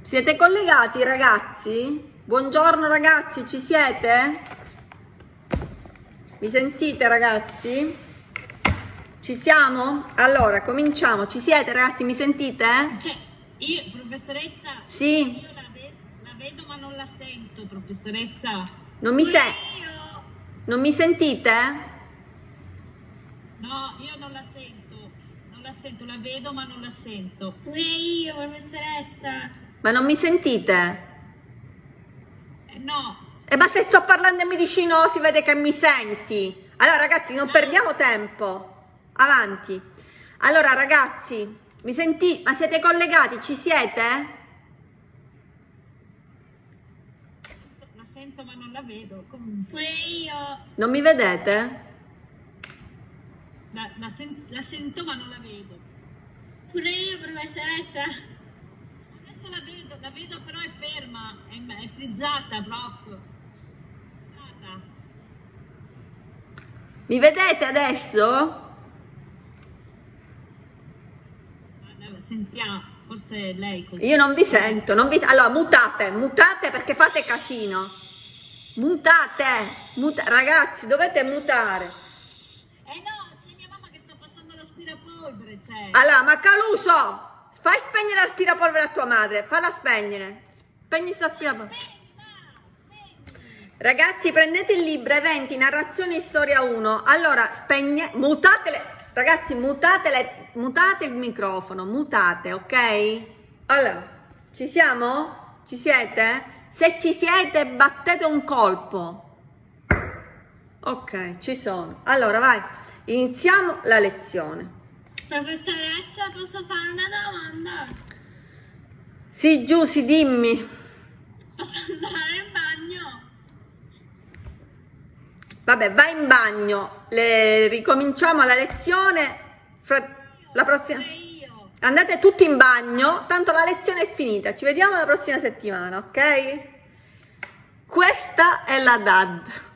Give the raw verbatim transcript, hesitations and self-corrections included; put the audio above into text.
Siete collegati, ragazzi? Buongiorno ragazzi, ci siete? Mi sentite, ragazzi? Ci siamo? Allora, cominciamo. Ci siete, ragazzi? Mi sentite? Cioè, io, professoressa, sì. Io la, ve la vedo ma non la sento, professoressa. Non mi sente? Non mi sentite? No, io non la sento. Non la sento, la vedo ma non la sento. Pure io, professoressa. Ma non mi sentite? Eh, no. E ma se sto parlando in vicino si vede che mi senti. Allora ragazzi, non perdiamo tempo. Avanti. Allora ragazzi, mi sentite? Ma siete collegati? Ci siete? La sento ma non la vedo. Comunque io. Non mi vedete? La, la, sen la sento ma non la vedo. Pure io, professoressa. Adesso la vedo, la vedo però è ferma, è, è frizzata, prof. Frizzata. Mi vedete adesso? Allora, sentiamo, forse è lei così. Io non vi sento, non vi... Allora mutate, mutate perché fate casino. Mutate, muta... ragazzi, dovete mutare. Eh no, c'è mia mamma che sta passando l'aspirapolvere, c'è. Allora, ma Caluso, fai spegnere l'aspirapolvere a tua madre, falla spegnere. Spegni l'aspirapolvere. Ragazzi, prendete il libro Eventi, Narrazioni e Storia uno. Allora, spegne, mutatele, ragazzi, mutatele, mutate il microfono, mutate, ok? Allora, ci siamo? Ci siete? Se ci siete, battete un colpo. Ok, ci sono. Allora, vai, iniziamo la lezione. Professoressa, posso fare una domanda? Sì, Giusy, dimmi. Posso andare in bagno? Vabbè, vai in bagno. Le... Ricominciamo la lezione. Fra... La prossima... Io. Andate tutti in bagno, tanto la lezione è finita. Ci vediamo la prossima settimana, ok? Questa è la D A D.